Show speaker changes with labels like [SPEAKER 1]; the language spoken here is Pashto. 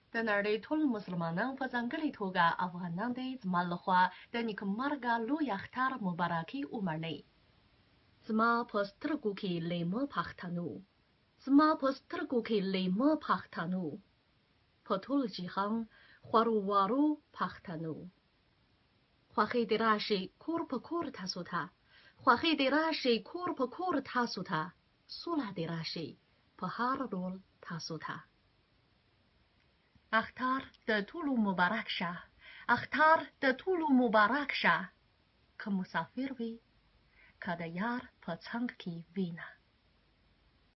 [SPEAKER 1] د نړۍ ټول مسلمانان په ځانګړې توګه افغانان دې زما لخوا د نیکمرغه لوی اختر مبارکي ومنئ. زما په سترګو کې لیمه پښتنو، زما په سترګو کې لیمه پښتنو، په ټول جهان خورو وارو پښتنو. خوښي دې راشي کور په کور تاسو ته، خوښي دې راشي کور په کور تاسو ته، سوله دې راشي په هر ډول تاسو ته. اختر د ټولو مبارک شه، اختر د ټولو مبارک شه، که مسافر وي که د یار په څنګ کې وینه.